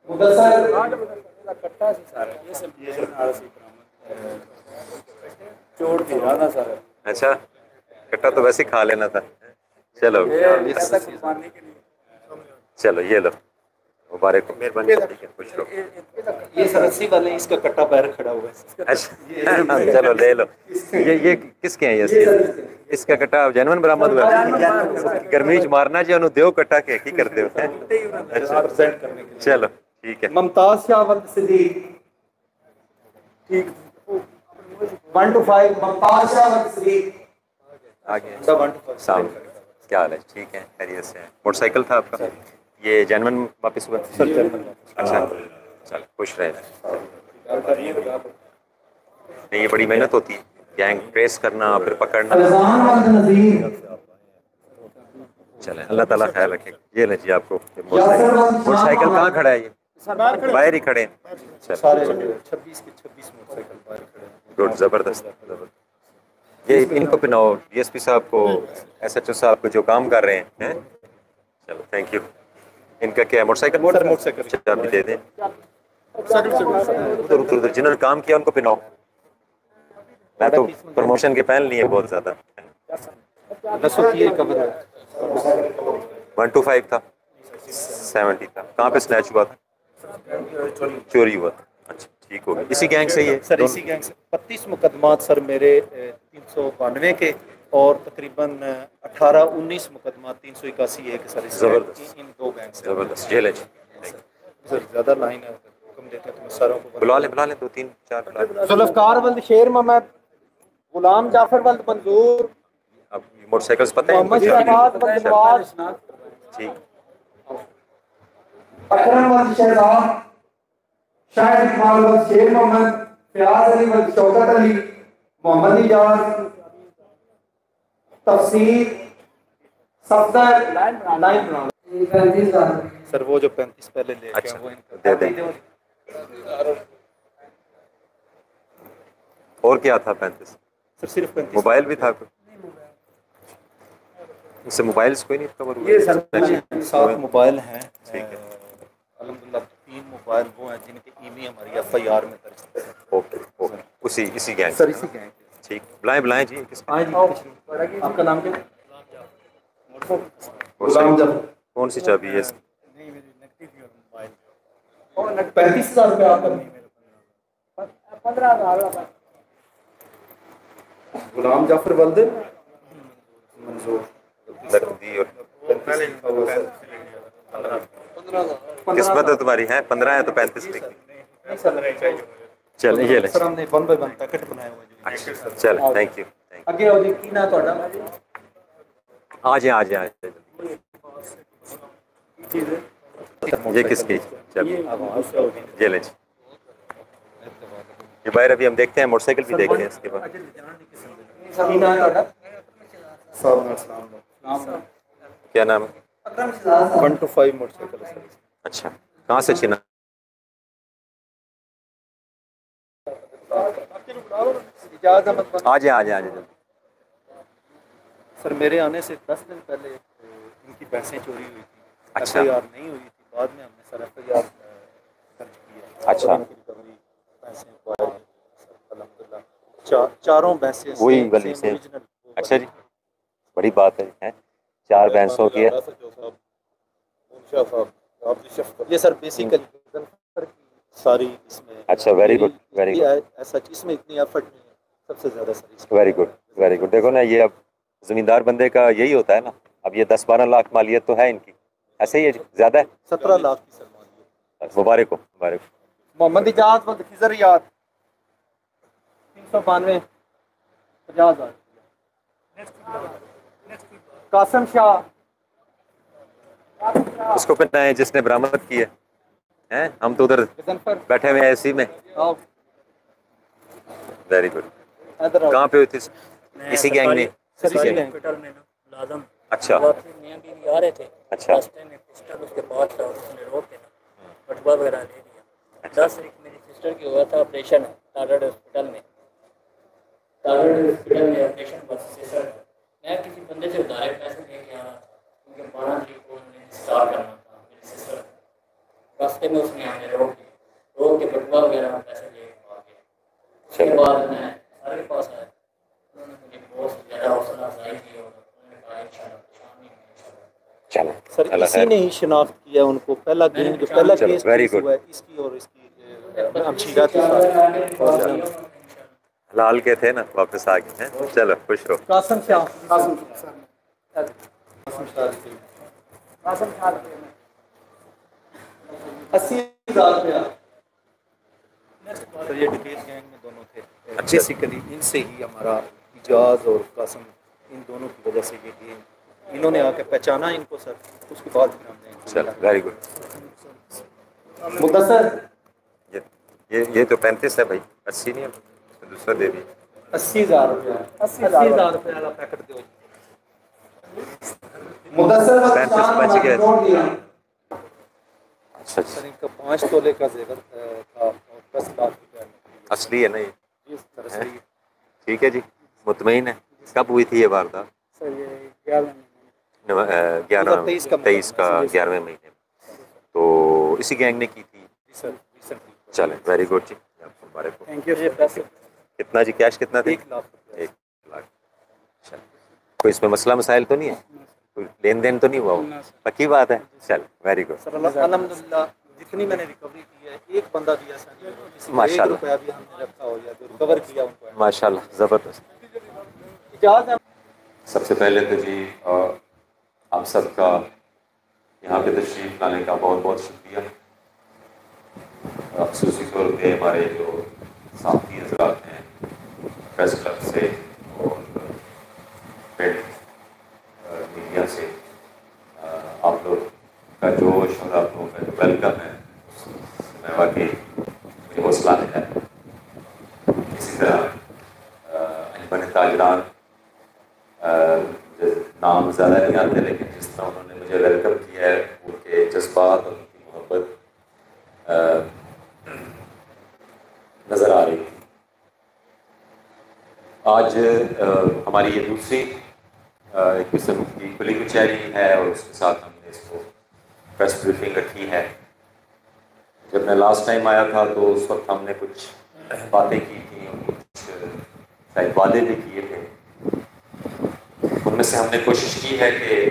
کٹا سی سارا یہ سب نال سی چوڑ کے آنا سارا. اچھا کٹا تو ویسے ہی کھا لینا تھا. چلو چلو یہ لو مبارک مہربانی. خوش رہو. یہ سر 80 والے اس کا کٹا پیر کھڑا ہوا ہے. اچھا چلو لے لو. یہ کس کے ہیں یہ؟ اس کا کٹا جینون برآمد ہوا. گرمی چ مارنا جی انہوں دیو کٹا کے کی کرتے ہو. چلو ٹھیک ہے. ممتاز شاہ ولد صدیق ٹھیک 1 to 5 ممتاز شاہ ولد صدیق آگے سام کیا حال ہے؟ ٹھیک ہے خیریت سے. موٹر سائیکل تھا آپ کا؟ یہ جینون واپس ہوا؟ اچھا چل خوش رہے. نہیں یہ بڑی محنت ہوتی ہے گینگ ٹریس کرنا پھر پکڑنا. چلیں اللہ تعالیٰ خیال رکھے. یہ لیں جی آپ کو موٹر سائیکل کہاں کھڑا ہے؟ یہ باہر ہی کھڑے ہیں. 26 موٹر سائیکل باہر کھڑے ہیں. گڈ زبردست. یہ ان کو پہناؤ ڈی ایس پی صاحب کو ایس ایچ او صاحب کو جو کام کر رہے ہیں. چلو تھینک یو. ان کا کیا ہے موٹر سائیکل؟ چابی دے دیں. ادھر جنہوں نے کام کیا ان کو پہناؤ. میں تو پروموشن کے پہن لیے بہت زیادہ. 1 to 5 تھا 70 تھا. کہاں پہ سنیچ ہوا تھا؟ چوری ہوا تھا. اچھا ٹھیک ہوگا. اسی گینگ سے ہی ہے سر؟ اسی گینگ سے 32 مقدمات سر میرے 392 کے اور تقریباً 18-19 مقدمات 381 ہے کہ سر زبردست ان دو گینگ سے. زبردست. جیل ہے سر زیادہ لائن ہے حکم دیتے ہیں تو میں ساروں کو بلا لیں 2-3-4 ذوالفقار ولد شیر محمد غلام جعفر ولد منظور اب موٹر سائیکل پتہ ہے محمد شہباز ولد نواز ٹھیک. اکرم ولد شہزاد شاہد اقبال ولد شیر محمد فیاض علی ولد شوکت علی محمد اجاز تفسیر صفدر لائن. سر وہ جو 35 پہلے لے کے اچھا دے دیں. اور کیا تھا 35؟ سر صرف 35 موبائل بھی تھا کوئی؟ اس سے موبائلز کوئی نہیں کور ہوئے؟ یہ سر 7 موبائل ہیں. ٹھیک ہے الحمدللہ 3 موبائل وہ ہیں جن کی ای وی ہماری ایف آئی آر میں درج ہے. اوکے اسی گینگ سر اسی گینگ. ٹھیک. بلائیں جی کس آپ کا نام کیا؟ کون سی چابی ہے؟ 35,000 روپے آپ کا 15,000. غلام جعفر ولد منظور قسمت ہے تمہاری ہے 15 ہے تو 35 لکھ دی. چل یہ لیں سر ہم نے 1 by 1 پیکٹ بنایا ہوا ہے. چل تھینک یو. آگے آؤ جی. کی نا تھوڑا آ جائیں یہ کس کی؟ چل یہ لیں یہ باہر ابھی ہم دیکھتے ہیں موٹر سائیکل بھی دیکھتے ہیں اس کے بعد. کیا نام ہے؟ 1 to 5 موٹر سائیکل. اچھا کہاں سے چھینا؟ آ جائیں سر میرے آنے سے 10 دن پہلے ان کی پیسیں چوری ہوئی تھی. اچھا ایف آئی آر نہیں ہوئی تھی. بعد میں ہم نے سر ایف آئی آر درج کیا. اچھا پیسے الحمدللہ چاروں بھینسیں وہی والی سے. اچھا جی بڑی بات ہے 4 بھینسوں کی ہے. یہ سر بیسیکلی ساری اس میں اچھا ویری گڈ ایسا اس میں اتنی ایفرٹ نہیں ہے. سب سے زیادہ سر ویری گڈ. دیکھو نا یہ اب زمیندار بندے کا یہی ہوتا ہے نا. اب یہ 10-12 لاکھ مالیت تو ہے ان کی. ایسے ہی ہے زیادہ ہے 17 لاکھ کی سر مالیت. مبارک ہو. محمد اجاز ولد خضر یاد 392 50,000. قاسم شاہ اس کو پتہ ہے جس نے برآمد کی ہے. ہم تو ادھر بیٹھے ہوئے ہیں اسی میں. Very good. کہاں پہ ہوئی تھی؟ اسی گینگ میں. اچھا آ رہے تھے. اچھا اس کے بعد بٹوا وغیرہ لے لیا. 10 تاریخ میری سسٹر کی ہوا تھا آپریشن تارڑ ہاسپٹل میں. آپریشن میں کسی بندے سے ڈائریکٹ پیسے لے کے آنا تھا کیونکہ 12 تاریخ کو انہوں نے اسٹارٹ کرنا تھا میری سسٹر. راستے میں اس نے ہمیں روک کے بٹوا وغیرہ میں پیسے لے کے آ گیا. اس کے بعد میں سارے کے پاس آیا. انہوں نے مجھے بہت زیادہ حوصلہ افزائی کی اور انہوں نے کہا انشاءاللہ پریشان نہیں ہونا. چلو سر اللہ اسی خیر. نے ہی شناخت کیا ان کو. پہلا گیم جو پہلا چلو کیس ویری ہوا گڈ. ہے اس کی اور اس کی ہمشیرہ کے ساتھ. لال کے تھے نا واپس آ گئے ہیں. چلو خوش رہو. قاسم شاہ قاسم شاہ 80,000 روپیہ. سر یہ ڈکیت گینگ میں دونوں تھے. بیسیکلی ان سے ہی ہمارا اجاز اور قاسم ان دونوں کی وجہ سے یہ گیم انہوں نے آ کے پہچانا ان کو سر. اس کے بعد پھر ہم نے چلو ویری گڈ. مدثر یہ تو 35 ہے بھائی. 80 نہیں ہے دوسرا دے دیے. 80,000 روپیہ 80,000 روپیہ والا پیکٹ دو. مدثر 35 بچ گیا. اچھا سر ان کا 5 تولے کا زیور تھا اور 10 لاکھ روپیہ. اصلی ہے نا یہ. جی سر اصلی. ٹھیک ہے جی. مطمئن ہے. کب ہوئی تھی یہ واردات؟ سر یہ 23 کا 11ویں مہینے میں. تو اسی گینگ نے کی تھی. جی سر ریسنٹلی. چلیں ویری گڈ جی. آپ کو مبارک ہو. Thank you. کتنا جی کیش کتنا تھا؟ 1 لاکھ روپیہ. 1 لاکھ. چل کوئی اس میں مسئلہ مسائل تو نہیں ہے؟ کوئی لین دین تو نہیں ہوا؟ پکی بات ہے. چل ویری گڈ. سر الحمدللہ جتنی میں نے ریکوری کی ہے ایک بندہ بھی ایسا نہیں ہے کسی کو ماشاء 1 اللہ. روپیہ بھی ہم نے رکھا ہو یا جو ریکور کیا ان کو. ماشاء اللہ زبردست. اجازت ہے. سب سے پہلے تو جی آپ سب کا یہاں پہ تشریف لانے کا بہت بہت شکریہ. خصوصی طور پہ ہمارے جو ساتھی حضرات ہیں پریس کلب سے اور پرنٹ میڈیا سے آپ لوگ کا جوش اور آپ لوگوں کا جو ویلکم ہے میں واقعی مجھے حوصلہ ہے. اسی طرح انجمن تاجران نام زیادہ نہیں آتے لیکن جس طرح انہوں نے مجھے ویلکم کیا ہے ان کے جذبات اور ان کی محبت نظر آ رہی تھی. آج ہماری یہ دوسری ایک قسم کی کھلی کچہری ہے اور اس کے ساتھ ہم نے اس کو پریس بریفنگ رکھی ہے. جب میں لاسٹ ٹائم آیا تھا تو اس وقت ہم نے کچھ باتیں کی تھیں اور کچھ شاید وعدے بھی کیے تھے. ان میں سے ہم نے کوشش کی ہے کہ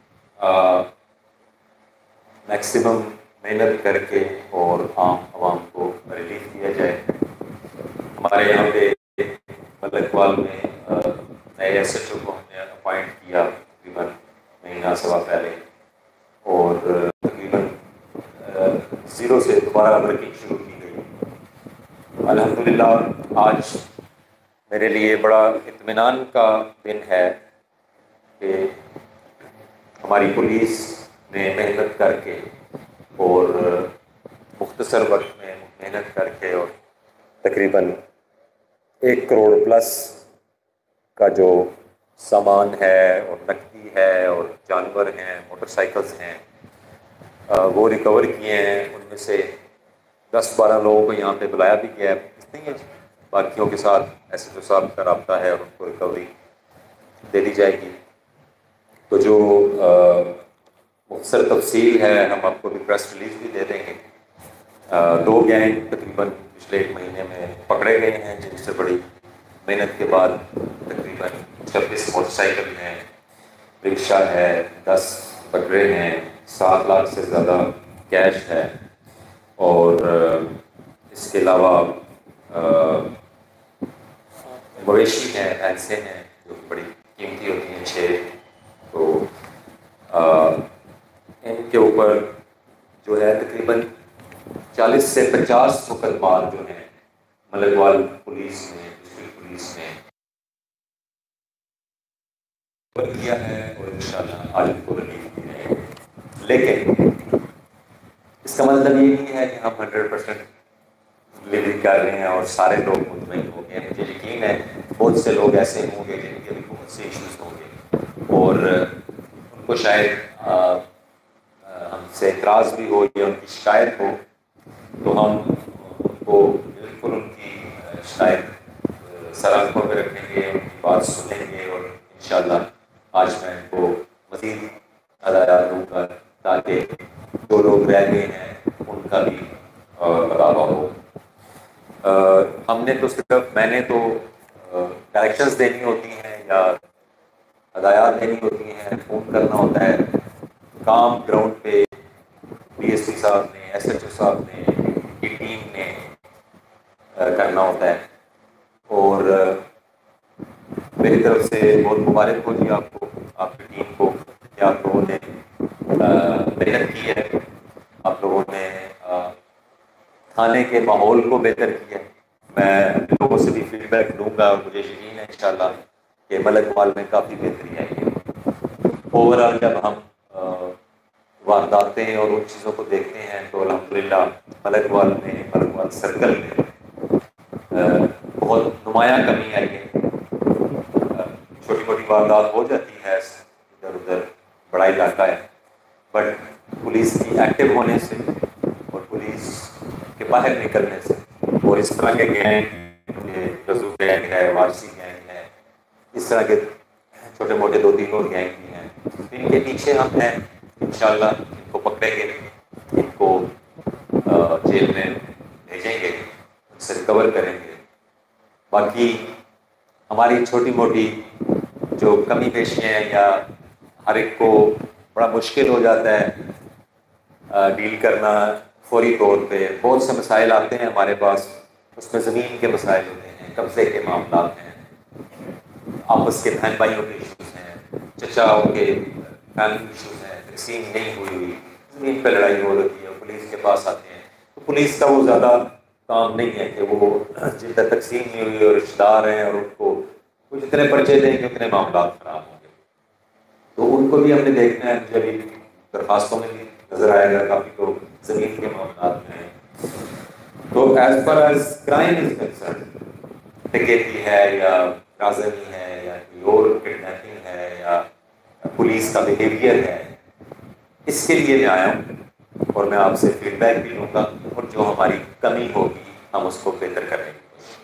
میکسیمم محنت کر کے اور عام عوام کو ریلیف دیا جائے. ہمارے یہاں پہ ملک وال میں نئے ایس ایچ او کو ہم نے اپوائنٹ کیا تقریباً مہینہ سوا پہلے اور تقریباً 0 سے دوبارہ ورکنگ شروع کی گئی. الحمدللہ آج میرے لیے بڑا اطمینان کا دن ہے کہ ہماری پولیس نے محنت کر کے اور مختصر وقت میں محنت کر کے اور تقریباً 1 کروڑ پلس کا جو سامان ہے اور نقدی ہے اور جانور ہیں موٹر سائیکلز ہیں وہ ریکور کیے ہیں. ان میں سے 10-12 لوگوں کو یہاں پہ بلایا بھی گیا ہے. نہیں ہے باقیوں کے ساتھ ایسے جو صاحب کا رابطہ ہے اور ان کو ریکوری دے دی جائے گی. تو جو مختصر تفصیل ہے ہم آپ کو بھی پریس ریلیز بھی دے دیں گے. 2 گینگ تقریباً پچھلے 1 مہینے میں پکڑے گئے ہیں جن سے بڑی محنت کے بعد تقریباً 26 موٹر سائیکل ہیں, رکشہ ہے, 10 بکرے ہیں, 7 لاکھ سے زیادہ کیش ہے اور اس کے علاوہ مویشی ہیں, بھینسیں ہیں جو کہ بڑی قیمتی ہوتی ہیں 6. تو ان کے اوپر جو ہے تقریباً 40 سے 50 مقدمات جو ہیں ملک وال پولیس نے ڈسٹرکٹ پولیس نے کیا ہے اور انشاءاللہ آج کو ریلیف دی جائے. لیکن اس کا مطلب یہ نہیں ہے کہ ہم 100% ڈلیوری کر رہے ہیں اور سارے لوگ مطمئن ہو گئے. مجھے یقین ہے بہت سے لوگ ایسے ہوں گے جن کے بھی بہت سے ایشوز ہوں گے اور ان کو شاید ہم سے اعتراض بھی ہو یا ان کی شکایت ہو تو ہم ان کو بالکل ان کی شکایت سر آنکھوں پہ رکھیں گے, ان کی بات سنیں گے اور انشاءاللہ آج میں ان کو مزید ہدایات دوں گا تاکہ جو لوگ رہ گئے ہیں ان کا بھی بتاوا ہو. ہم نے تو صرف میں نے تو ڈائریکشنز دینی ہوتی ہیں یا ہدایات دینی ہوتی ہیں, فون کرنا ہوتا ہے. کام گراؤنڈ پہ ڈی ایس پی صاحب نے, ایس ایچ او صاحب نے, ان کی ٹیم نے کرنا ہوتا ہے. اور میری طرف سے بہت مبارک ہو جی آپ کو, آپ کی ٹیم کو, کہ آپ لوگوں نے محنت کی ہے, آپ لوگوں نے تھانے کے ماحول کو بہتر کیا. میں لوگوں سے بھی فیڈ بیک لوں گا اور مجھے یقین ہے انشاءاللہ کہ ملک مال میں کافی بہتری آئی ہے. اوور آل جب ہم وارداتیں اور ان چیزوں کو دیکھتے ہیں تو الحمدللہ ملک وال میں, ملک وال سرکل میں بہت نمایاں کمی آئی ہے. چھوٹی موٹی واردات ہو جاتی ہے ادھر ادھر, بڑا علاقہ ہے, بٹ پولیس کی ایکٹیو ہونے سے اور پولیس کے باہر نکلنے سے, اور اس طرح کے گینگ, رضو گینگ ہے, وارسی گینگ ہے, اس طرح کے چھوٹے موٹے 2-3 اور گینگ بھی ہیں, ان کے پیچھے ہم ہیں. انشاءاللہ ان کو پکڑیں گے, ان کو جیل میں بھیجیں گے, ان سے ریکور کریں گے. باقی ہماری چھوٹی موٹی جو کمی پیشیاں ہیں یا ہر ایک کو بڑا مشکل ہو جاتا ہے ڈیل کرنا فوری طور پہ, بہت سے مسائل آتے ہیں ہمارے پاس. اس میں زمین کے مسائل ہوتے ہیں, قبضے کے معاملات ہیں, آپس کے بہن بھائیوں کے ایشوز ہیں, چچاؤں کے فیملی ایشوز ہیں, تقسیم نہیں ہوئی, زمین پہ لڑائی ہو رہی ہے, پولیس کے پاس آتے ہیں. تو پولیس کا وہ زیادہ کام نہیں ہے کہ وہ جن تک تقسیم نہیں ہوئی اور رشتہ دار ہیں اور ان کو وہ جتنے پرچے دیں گے اتنے معاملات خراب ہوں گے. تو ان کو بھی ہم نے دیکھنا ہے. مجھے ابھی درخواستوں میں بھی نظر آئے گا کافی لوگ زمین کے معاملات میں ہیں. تو as per as crime is concern, ڈکیتی ہے یا رازنی ہے یا کوئی اور کڈنیپنگ ہے یا پولیس کا بیہیویئر ہے, اس کے لیے میں آیا ہوں اور میں آپ سے فیڈ بیک بھی لوں گا, اور جو ہماری کمی ہوگی ہم اس کو بہتر کریں گے.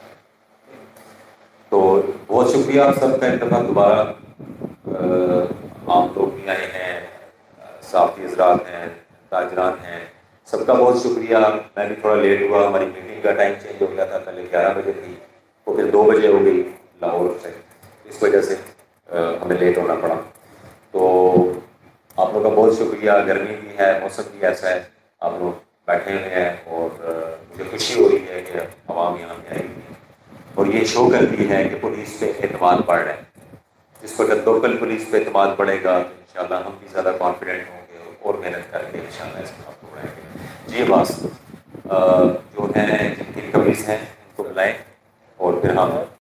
تو بہت شکریہ آپ سب کا. ایک دفعہ دوبارہ آپ لوگ بھی آئے ہیں, صحافی حضرات ہیں, تاجران ہیں, سب کا بہت شکریہ. میں بھی تھوڑا لیٹ ہوا, ہماری میٹنگ کا ٹائم چینج ہو گیا تھا, پہلے 11 بجے تھی وہ پھر 2 بجے ہو گئی لاہور سے, اس وجہ سے ہمیں لیٹ ہونا پڑا. تو آپ لوگ کا بہت شکریہ. گرمی بھی ہے, موسم بھی ایسا ہے, آپ لوگ بیٹھے ہوئے ہیں, اور مجھے خوشی ہو رہی ہے کہ عوام یہاں پہ آئی ہے اور یہ شو کرتی ہے کہ پولیس پہ اعتماد بڑھ رہا ہے. جس وقت لوکل پولیس پہ اعتماد بڑھے گا تو انشاءاللہ ہم بھی زیادہ کانفیڈنٹ ہوں گے اور محنت کر کے انشاءاللہ اس کام کو بڑھائیں گے. جی بس جو ہیں جن کی ریکوریز ہیں ان کو بلائیں اور پھر ہم